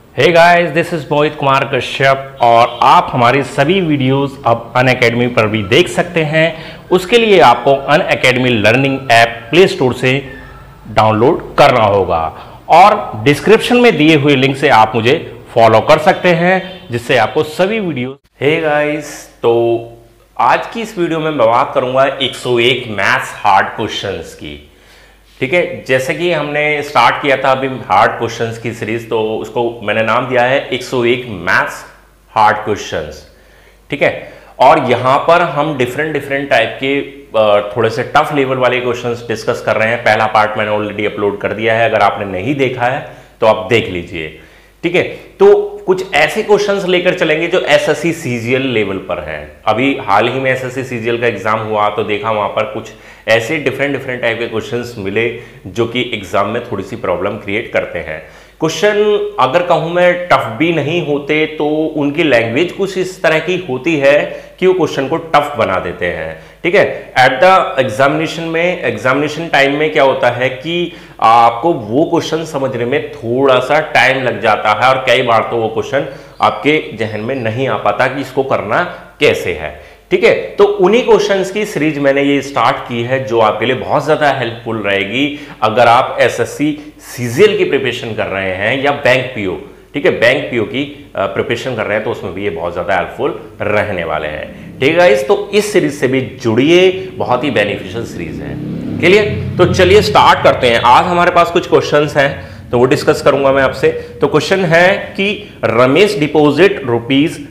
Hey guys, this is Mohit Kumar Kashyap और आप हमारी सभी वीडियोस अब अनअकैडमी पर भी देख सकते हैं। उसके लिए आपको Unacademy learning app play store से डाउनलोड करना होगा और डिस्क्रिप्शन में दिए हुए लिंक से आप मुझे फॉलो कर सकते हैं, जिससे आपको सभी वीडियो। हे गाइस, तो आज की इस वीडियो में मैं बात करूंगा 101 मैथ्स हार्ड क्वेश्चंस की। ठीक है, जैसे कि हमने स्टार्ट किया था अभी हार्ड क्वेश्चंस की सीरीज, तो उसको मैंने नाम दिया है 101 मैथ्स हार्ड क्वेश्चंस। ठीक है, और यहां पर हम डिफरेंट टाइप के थोड़े से टफ लेवल वाले क्वेश्चंस डिस्कस कर रहे हैं। पहला पार्ट मैंने ऑलरेडी अपलोड कर दिया है, अगर आपने नहीं देखा है तो आप देख लीजिए। ठीक है, तो कुछ ऐसे क्वेश्चंस लेकर चलेंगे जो एसएससी सीजीएल लेवल पर हैं। अभी हाल ही में एसएससी सीजीएल का एग्जाम हुआ तो देखा वहां पर कुछ ऐसे डिफरेंट टाइप के क्वेश्चंस मिले जो कि एग्जाम में थोड़ी सी प्रॉब्लम क्रिएट करते हैं। क्वेश्चन अगर कहूं मैं टफ भी नहीं होते तो उनकी लैंग्वेज कुछ इस तरह की होती है कि वो क्वेश्चन को टफ बना देते हैं। ठीक है, एट द एग्जामिनेशन टाइम में क्या होता है कि आपको वो क्वेश्चन समझने में थोड़ा सा टाइम लग जाता है और कई बार तो वो क्वेश्चन आपके जहन में नहीं आ पाता कि इसको करना कैसे है। ठीक है, तो उन्हीं क्वेश्चंस की सीरीज मैंने ये स्टार्ट की है जो आपके लिए बहुत ज्यादा हेल्पफुल रहेगी अगर आप एसएससी सीजीएल की प्रिपरेशन कर रहे हैं या बैंक पीओ। ठीक है, बैंक पीओ की प्रिपरेशन कर रहे हैं तो उसमें भी ये बहुत ज्यादा हेल्पफुल रहने वाले हैं। ठीक है गाइस, तो इस सीरीज से भी जुड़िए, बहुत ही बेनिफिशियल सीरीज है। क्लियर? तो चलिए स्टार्ट करते हैं। आज हमारे पास कुछ क्वेश्चंस हैं तो वो डिस्कस करूंगा मैं आपसे। तो क्वेश्चन है कि Ramesh deposit rupees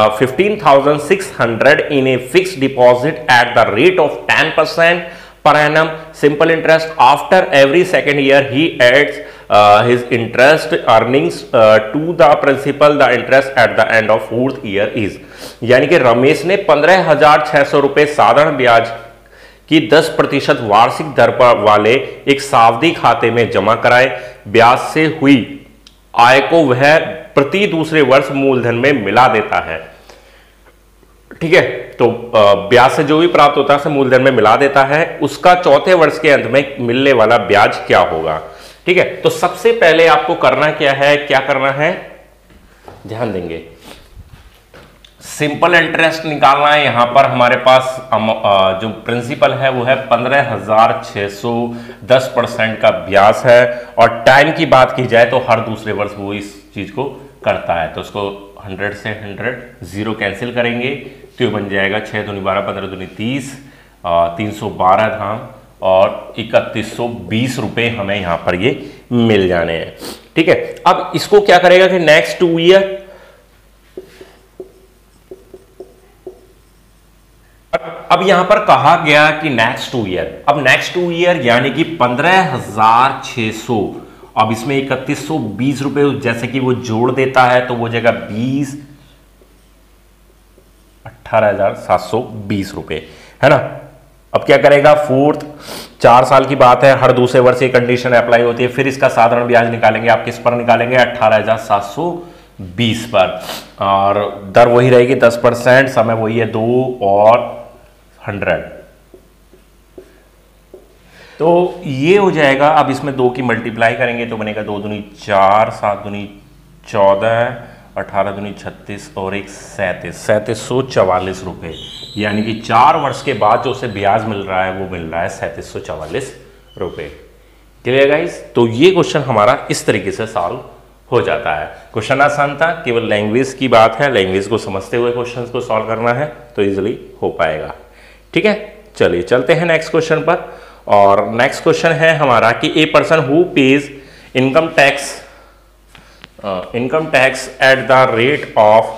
15,600 in a fixed deposit at the rate of 10% per annum simple interest. After every second year he adds his interest earnings to the principal. The interest at the end of fourth year is, यानी कि रमेश ने 15,600 रुपए साधारण ब्याज की 10% वार्षिक दर पर वाले एक सावधि खाते में जमा कराए। ब्याज से हुई आय को वह प्रति दूसरे वर्ष मूलधन में मिला देता है। ठीक है, तो ब्याज से जो भी प्राप्त होता है उसे मूलधन में मिला देता है। उसका चौथे वर्ष के अंत में मिलने वाला ब्याज क्या होगा? ठीक है, तो सबसे पहले आपको करना क्या है, क्या करना है, ध्यान देंगे। सिंपल इंटरेस्ट निकालना है। यहां पर हमारे पास जो प्रिंसिपल है वो है 15,600, 10% का ब्याज है। और टाइम की बात की जाए तो हर दूसरे वर्ष वो इस चीज को करता है। तो उसको 100 से 100 जीरो कैंसिल करेंगे तो ये बन जाएगा 6 दूनी 12, 15 दूनी 30, 312 धाम और 3120 रुपए हमें यहां पर ये मिल जाने हैं। ठीक है, अब इसको क्या करेगा कि नेक्स्ट 2 ईयर, अब यहां पर कहा गया कि नेक्स्ट 2 ईयर, अब नेक्स्ट 2 ईयर यानी कि 15,600, अब इसमें 3120 रुपए जैसे कि वो जोड़ देता है तो वो जगह 20, 18,720 रुपए, है ना। अब क्या करेगा, फोर्थ 4 साल की बात है, हर दूसरे वर्ष ये कंडीशन अप्लाई होती है। फिर इसका साधारण ब्याज निकालेंगे, आप किस पर निकालेंगे, 18,720 पर, और दर वही रहेगी 10%, समय वही है 2 और 100। तो ये हो जाएगा। अब इसमें 2 की मल्टीप्लाई करेंगे तो बनेगा 2 दूनी 4, 7 दूनी 14, 18 दूनी 36 और 1 3744 रुपए, यानी कि 4 वर्ष के बाद जो उसे ब्याज मिल रहा है वो मिल रहा है 3744 रुपए। Clear guys? तो ये क्वेश्चन हमारा इस तरीके से सॉल्व हो जाता है। क्वेश्चन आसान था, केवल लैंग्वेज की बात है, लैंग्वेज को समझते हुए क्वेश्चन को सॉल्व करना है तो इजिली हो पाएगा। ठीक है, चलिए चलते हैं नेक्स्ट क्वेश्चन पर। और नेक्स्ट क्वेश्चन है हमारा कि a person who pays income tax at the rate of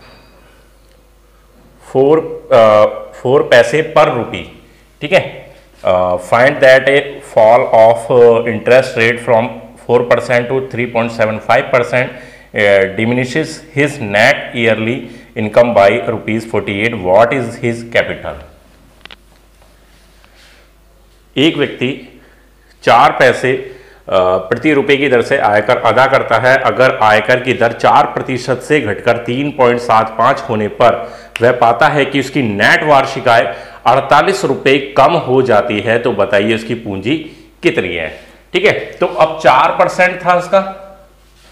4 paise per rupee. ठीक है, find that a fall of interest rate from 4% to 3.75% diminishes his net yearly income by ₹48. What is his capital? एक व्यक्ति 4 पैसे प्रति रुपए की दर से आयकर अदा करता है। अगर आयकर की दर 4% से घटकर 3.75 होने पर वह पाता है कि उसकी नेट वार्षिक आय 48 रुपए कम हो जाती है, तो बताइए उसकी पूंजी कितनी है। ठीक है, तो अब 4% था उसका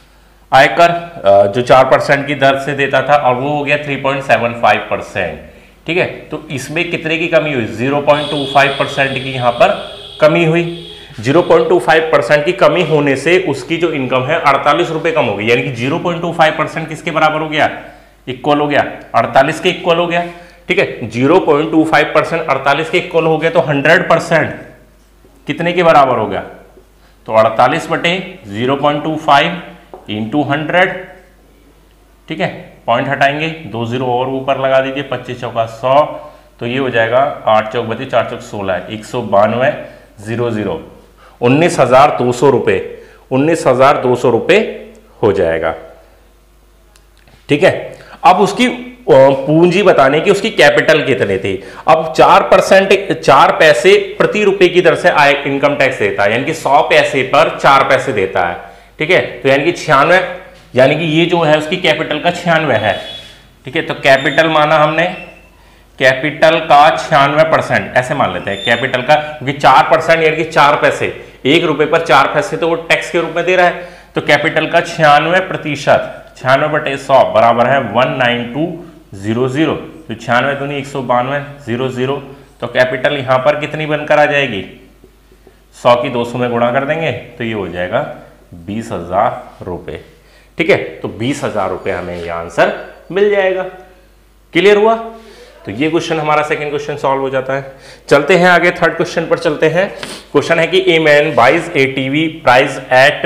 आयकर जो 4% की दर से देता था और वो हो गया 3.75%। ठीक है, तो इसमें कितने की कमी हुई? 0.25% की यहां पर कमी हुई। 0.25% की कमी होने से उसकी जो इनकम है 48 रुपए कम हो गई, यानी कि 0.25% किसके बराबर हो गया? इक्वल हो गया, 48 के इक्वल हो गया। ठीक है, 0.25% 48 के इक्वल हो गया, तो 100% कितने के बराबर हो गया? तो 48 बटे 0.25 इंटू 100। ठीक है, पॉइंट हटाएंगे, 2 जीरो और ऊपर लगा दीजिए, 25 चौका 100, तो ये हो जाएगा 8 चौक 32, 4 चौक 16, 192,00 19,200 रुपए, 19,200 रुपए हो जाएगा। ठीक है, अब उसकी पूंजी बताने की उसकी कैपिटल कितने थी। अब 4 पैसे प्रति रुपए की दर से आय इनकम टैक्स देता है, यानी कि 100 पैसे पर 4 पैसे देता है। ठीक है, तो यानी कि 96, यानी कि ये जो है उसकी कैपिटल का 96 है। ठीक है, तो कैपिटल माना हमने, कैपिटल का 96% ऐसे मान लेते हैं कैपिटल का, क्योंकि 4% यानी कि 4 पैसे, 1 रुपए पर 4 पैसे तो वो टैक्स के रूप में दे रहा है। तो कैपिटल का 96%, 96 बटे 100 बराबर है 192,00। तो 96 दूनी 192,00, तो कैपिटल यहां पर कितनी बनकर आ जाएगी? 100 की 200 में गुणा कर देंगे तो ये हो जाएगा 20,000 रुपए। ठीक है, तो 20,000 रुपए हमें ये आंसर मिल जाएगा। क्लियर हुआ? तो ये क्वेश्चन हमारा सेकंड क्वेश्चन सॉल्व हो जाता है। चलते हैं आगे, थर्ड क्वेश्चन पर चलते हैं। क्वेश्चन है कि a man buys a TV price at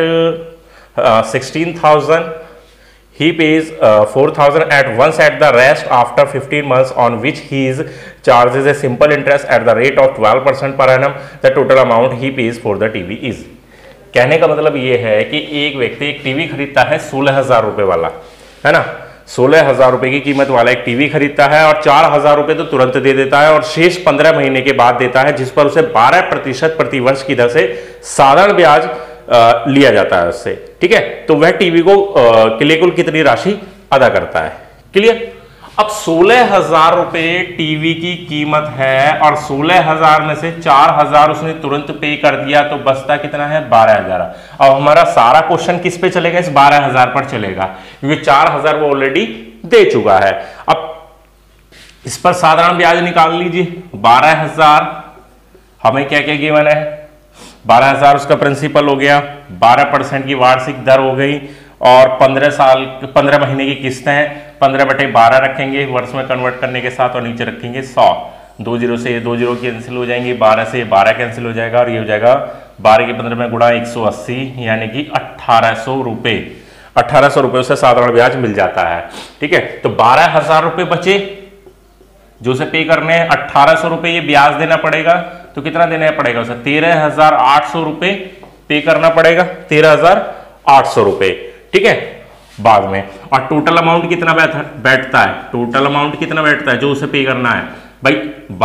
16,000, he pays 4,000 at once at the rest after 15 months, on which he is charges a simple interest at the rate of 12% per annum. The total amount he pays for the TV is। कहने का मतलब ये है कि एक व्यक्ति एक TV खरीदता है 16,000 रुपए वाला, है ना, 16,000 रुपए की कीमत वाला एक टीवी खरीदता है और 4,000 रुपए तो तुरंत दे देता है और शेष 15 महीने के बाद देता है, जिस पर उसे 12% प्रतिवर्ष की दर से साधारण ब्याज लिया जाता है उससे। ठीक है, तो वह टीवी को के लिए कुल कितनी राशि अदा करता है। क्लियर? अब 16,000 रुपए टीवी की कीमत है और 16,000 में से 4,000 उसने तुरंत पे कर दिया, तो बचता कितना है? 12,000। अब हमारा सारा क्वेश्चन किस पे चलेगा? इस 12,000 पर चलेगा, क्योंकि 4,000 वो ऑलरेडी दे चुका है। अब इस पर साधारण ब्याज निकाल लीजिए। 12,000 हमें क्या क्या गिवन है? 12,000 उसका प्रिंसिपल हो गया, 12% की वार्षिक दर हो गई और 15 महीने की किस्तें हैं। 15 बटे 12 रखेंगे वर्ष में कन्वर्ट करने के साथ और नीचे रखेंगे 100। 2 जीरो से 2 जीरो कैंसिल हो जाएंगे, 12 से 12 कैंसिल हो जाएगा और ये हो जाएगा 12 के 15 में गुणा 180, यानी कि 1,800 रुपए। 1,800 रुपए उसे साधारण ब्याज मिल जाता है। ठीक है, तो 12,000 रुपए बचे जो उसे पे करने हैं। 1,800 रुपए ये ब्याज देना पड़ेगा, तो कितना देना पड़ेगा उसे? 13,800 रुपए पे करना पड़ेगा, 13,800 रुपए। ठीक है, बाद में। और टोटल अमाउंट कितना बैठता है? टोटल अमाउंट कितना बैठता है जो उसे पे करना है? भाई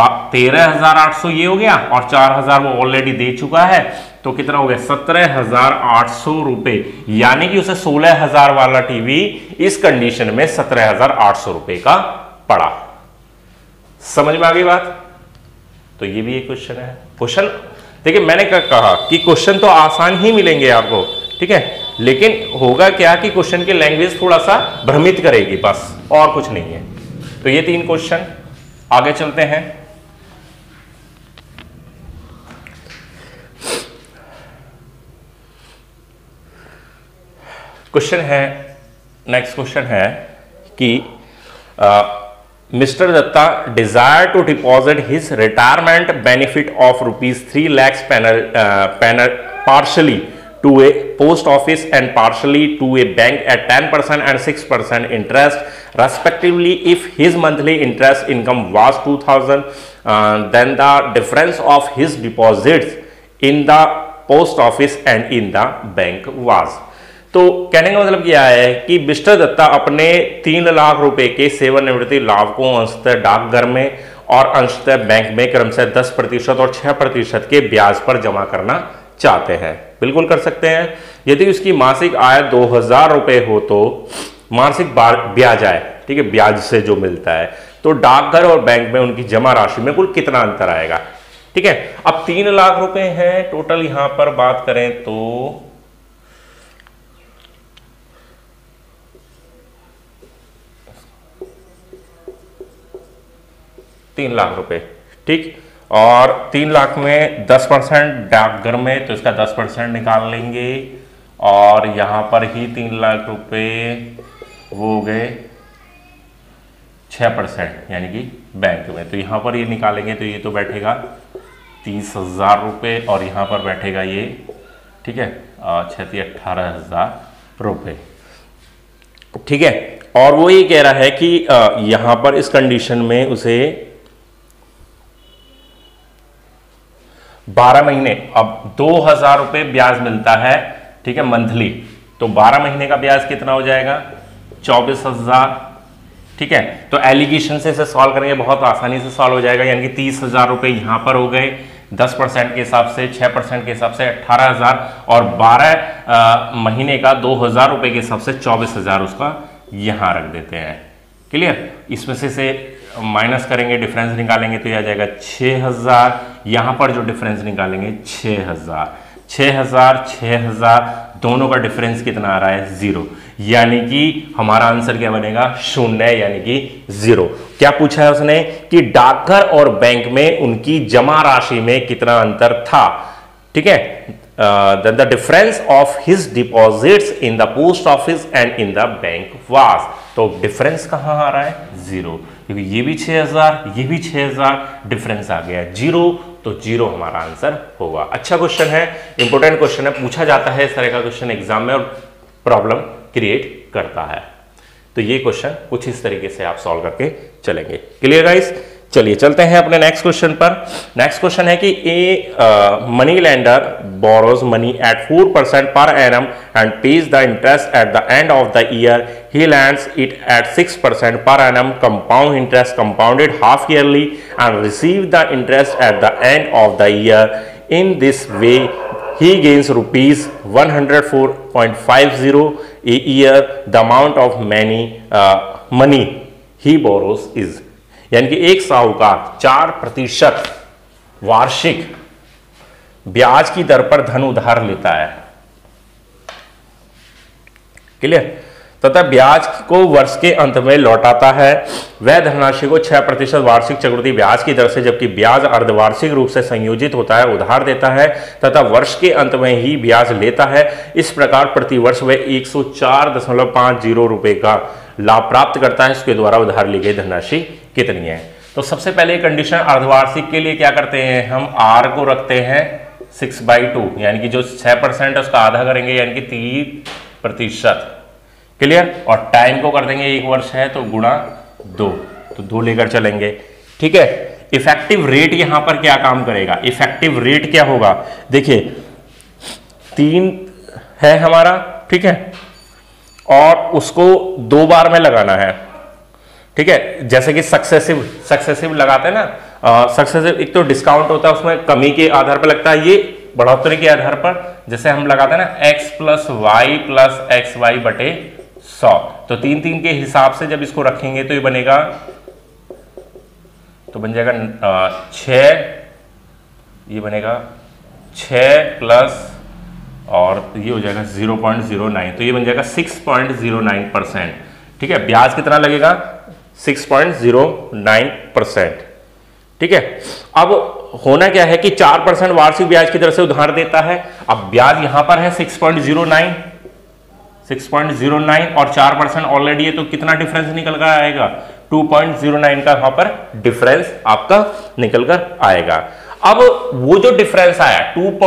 13,800 ये हो गया और 4,000 वो ऑलरेडी दे चुका है, तो कितना हो गया? 17,800 रुपए। यानी कि उसे 16,000 वाला टीवी इस कंडीशन में 17,800 रुपए का पड़ा। समझ में आ गई बात? तो ये भी एक क्वेश्चन है। क्वेश्चन देखिए, मैंने क्या कहा कि क्वेश्चन तो आसान ही मिलेंगे आपको, ठीक है, लेकिन होगा क्या कि क्वेश्चन की लैंग्वेज थोड़ा सा भ्रमित करेगी, बस और कुछ नहीं है। तो ये 3 क्वेश्चन, आगे चलते हैं। क्वेश्चन है, नेक्स्ट क्वेश्चन है कि Mr. Datta desired to deposit his retirement benefit of ₹3 lakhs partially to a post office and partially to a bank at 10% and 6% interest respectively. If his monthly interest income was 2,000, then the difference of his deposits in the post office and in the bank was। तो कहने का मतलब क्या है कि mister Dutta अपने 3 लाख रुपए के सेवानिवृत्ति लाभ को अंशतः डाकघर में और अंशतः बैंक में क्रमशः 10% और 6% के ब्याज पर जमा करना चाहते हैं। बिल्कुल कर सकते हैं। यदि उसकी मासिक आय 2,000 रुपए हो तो मासिक ब्याज आय, ठीक है, ब्याज से जो मिलता है, तो डाकघर और बैंक में उनकी जमा राशि में कुल कितना अंतर आएगा। ठीक है, अब 3 लाख रुपए हैं टोटल। यहां पर बात करें तो 3 लाख रुपए, ठीक। और 3 लाख में 10% डाकघर में, तो इसका 10% निकाल लेंगे। और यहां पर ही 3 लाख रुपए वो हो गए 6%, यानी कि बैंक में, तो यहां पर ये निकालेंगे तो ये तो बैठेगा 30,000 रुपये और यहां पर बैठेगा ये, ठीक है, 18,000 रुपये, ठीक है। और वो ये कह रहा है कि यहां पर इस कंडीशन में उसे 12 महीने, अब 2,000 रुपये ब्याज मिलता है, ठीक है, मंथली, तो 12 महीने का ब्याज कितना हो जाएगा? 24,000, ठीक है। तो एलिगेशन से इसे सॉल्व करेंगे, बहुत आसानी से सॉल्व हो जाएगा, यानी कि 30,000 रुपये यहां पर हो गए 10% के हिसाब से, 6% के हिसाब से 18,000 और 12 महीने का 2,000 रुपये के हिसाब से 24,000 उसका यहां रख देते हैं। क्लियर? इसमें से माइनस करेंगे, डिफरेंस निकालेंगे तो यह आ जाएगा 6,000। यहां पर जो डिफरेंस निकालेंगे 6,000 दोनों का डिफरेंस कितना आ रहा है? 0, यानी कि हमारा आंसर क्या बनेगा? 0, यानी कि 0। क्या पूछा है उसने कि डाकघर और बैंक में उनकी जमा राशि में कितना अंतर था, ठीक है। The difference of his deposits in the post office and in the bank was, तो डिफरेंस कहां आ रहा है? 0, क्योंकि ये भी 6,000 ये भी 6,000, डिफरेंस आ गया 0, तो 0 हमारा आंसर होगा। अच्छा क्वेश्चन है, इंपॉर्टेंट क्वेश्चन है, पूछा जाता है इस तरह का क्वेश्चन एग्जाम में और प्रॉब्लम क्रिएट करता है। तो ये क्वेश्चन कुछ इस तरीके से आप सॉल्व करके चलेंगे। Clear guys? चलिए चलते हैं अपने नेक्स्ट क्वेश्चन पर। नेक्स्ट क्वेश्चन है कि money lender borrows money at 4% per annum and pays the interest at the end of the year. He lends it at 6% per annum compound interest compounded half yearly and receive the interest at the end of the year. In this way he gains rupees 104.50 a year. The amount of money he borrows is, यानी कि एक साहूकार 4% वार्षिक ब्याज की दर पर धन उधार लेता है। क्लियर? तथा ब्याज को वर्ष के अंत में लौटाता है। वह धनराशि को 6% वार्षिक चक्रवृद्धि ब्याज की दर से, जबकि ब्याज अर्धवार्षिक रूप से संयोजित होता है, उधार देता है तथा वर्ष के अंत में ही ब्याज लेता है। इस प्रकार प्रतिवर्ष वह 104.50 रुपए का लाभ प्राप्त करता है। इसके द्वारा उधार ली गई धनराशि कितनी है? तो सबसे पहले कंडीशन अर्धवार्षिक के लिए क्या करते हैं हम? आर को रखते हैं 6/2, यानी कि जो 6% है उसका आधा करेंगे, यानी कि 3%। क्लियर? और टाइम को कर देंगे, 1 वर्ष है तो गुणा 2, तो 2 लेकर चलेंगे, ठीक है। इफेक्टिव रेट यहां पर क्या काम करेगा? इफेक्टिव रेट क्या होगा? देखिए 3 है हमारा, ठीक है, और उसको 2 बार में लगाना है, ठीक है। जैसे कि सक्सेसिव लगाते हैं ना, सक्सेसिव एक तो डिस्काउंट होता है, उसमें कमी के आधार पर लगता है, ये बढ़ोतरी के आधार पर, जैसे हम लगाते हैं ना x + y + xy बटे 100, तो 3 के हिसाब से जब इसको रखेंगे तो ये बनेगा, तो बन जाएगा 6, ये बनेगा 6 प्लस और ये हो जाएगा 0.09, तो ये बन जाएगा 6.09%, ठीक है। ब्याज कितना लगेगा? 6.09%, ठीक है। अब होना क्या है कि 4% वार्षिक ब्याज की दर से उधार देता है। अब ब्याज यहां पर है 6.09 और 4% ऑलरेडी है, तो कितना डिफरेंस निकल कर आएगा? 2.09 का यहां पर डिफरेंस आपका निकल कर आएगा। अब वो जो डिफरेंस आया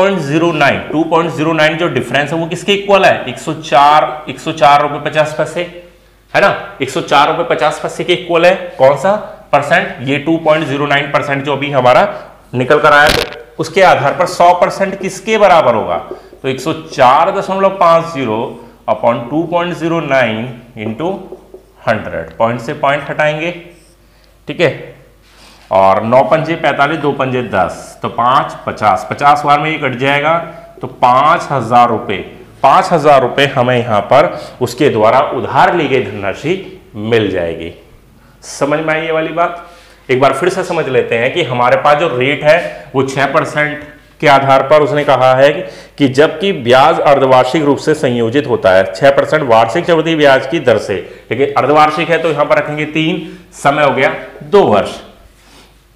2.09 जो डिफरेंस है वो किसके इक्वल है? 104 रुपए 50 पैसे, है ना, 104 रुपए 50 पैसे के इक्वल है। कौन सा परसेंट? ये 2.09% जो अभी हमारा निकल कर आया, तो उसके आधार पर 100% किसके बराबर होगा? तो 104.50 अपॉन 2.09 इंटू 100, पॉइंट से पॉइंट हटाएंगे, ठीक है। और 9 पंजे 45, 2 पंजे 10, तो 5 50 बार में ये कट जाएगा, तो 5,000 रुपए हमें यहां पर उसके द्वारा उधार ली गई धनराशि मिल जाएगी। समझ में आई ये वाली बात? एक बार फिर से समझ लेते हैं कि हमारे पास जो रेट है वो 6% के आधार पर उसने कहा है कि जबकि ब्याज अर्धवार्षिक रूप से संयोजित होता है 6% वार्षिक चक्रवृद्धि ब्याज की दर से, लेकिन अर्धवार्षिक है तो यहां पर रखेंगे 3, समय हो गया 2 वर्ष।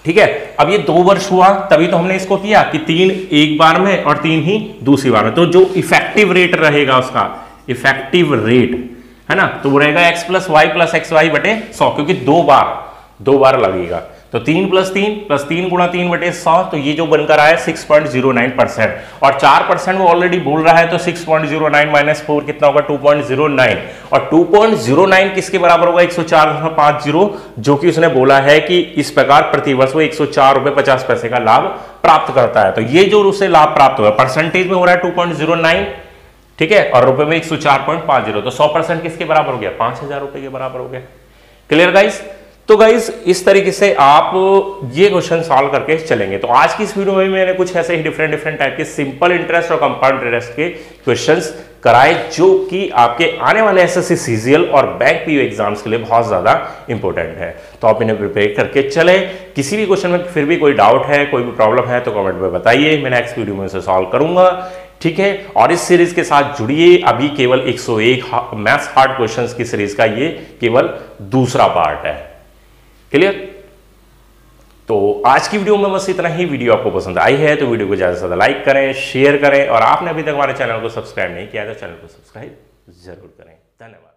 ठीक है। अब ये 2 वर्ष हुआ तभी तो हमने इसको किया कि 3 एक बार में और 3 ही दूसरी बार में। तो जो इफेक्टिव रेट रहेगा उसका, इफेक्टिव रेट है ना, तो वो रहेगा x plus Y plus X Y बटे 100, क्योंकि 2 बार लगेगा। तो 3 प्लस 3 गुणा 3 बटे 100, तो ये जो बनकर आया 6.09%, और 4% वो ऑलरेडी बोल रहा है, तो 6.09 माइनस 4 कितना होगा 2.09, और 2.09 किसके बराबर होगा 104.50, जो कि उसने बोला है कि इस प्रकार प्रतिवर्ष वो 104 रुपए 50 पैसे का लाभ प्राप्त करता है। तो ये जो उसे लाभ प्राप्त हुआ परसेंटेज में हो रहा है 2.09, ठीक है, और रुपए में 104.50, तो 100% किसके बराबर हो गया 5000 रुपए के बराबर हो गया। Clear guys? तो गाइस इस तरीके से आप ये क्वेश्चन सॉल्व करके चलेंगे। तो आज की इस वीडियो में मैंने कुछ ऐसे ही डिफरेंट टाइप के सिंपल इंटरेस्ट और कंपाउंड इंटरेस्ट के क्वेश्चंस कराए, जो कि आपके आने वाले एसएससी सीजीएल और बैंक पीयू एग्जाम्स के लिए बहुत ज्यादा इंपॉर्टेंट है। तो आप इन्हें प्रिपेयर करके चले। किसी भी क्वेश्चन में फिर भी कोई डाउट है, कोई भी प्रॉब्लम है, तो कमेंट में बताइए, मैं नेक्स्ट वीडियो में उसे सॉल्व करूंगा, ठीक है। और इस सीरीज के साथ जुड़िए। अभी केवल 101 मैथ्स हार्ड क्वेश्चंस की सीरीज का ये केवल दूसरा पार्ट है। क्लियर? तो आज की वीडियो में बस इतना ही। वीडियो आपको पसंद आई है तो वीडियो को ज्यादा से ज्यादा लाइक करें, शेयर करें, और आपने अभी तक हमारे चैनल को सब्सक्राइब नहीं किया तो चैनल को सब्सक्राइब जरूर करें। धन्यवाद।